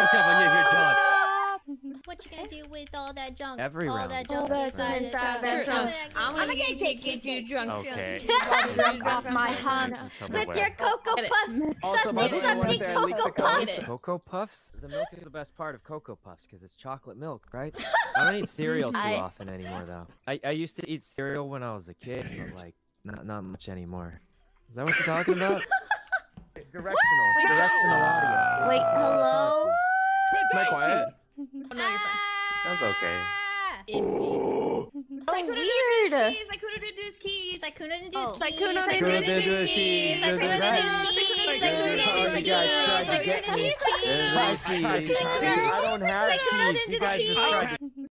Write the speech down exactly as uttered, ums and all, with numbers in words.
don't have any of your junk. What you gonna do with all that junk? Every all round. that All junk that inside junk, the inside that trunk. trunk. I'm gonna get get get you drunk. Okay. Drunk off my hump. With your Cocoa Puffs. Also, Something, by the way, I wanna something, say I leaked Cocoa the code. Puffs. Cocoa Puffs? The milk is the best part of Cocoa Puffs because it's chocolate milk, right? I don't eat cereal too I- often anymore, though. I, I used to eat cereal when I was a kid, but like, not not much anymore. Is that what you're talking about? It's directional. It's directional audio. Wait, hello? Am I quiet? Oh, no, you're fine. Sounds okay. Oh, weird. Sykkuno Dedu's keys. Sykkuno Dedu's Oh. keys. Sykkuno Sykkuno Dedu's Dedu's keys. Sykkuno Dedu's keys. Sykkuno Dedu's keys. Sykkuno Dedu's keys. I don't have keys. You guys just tried to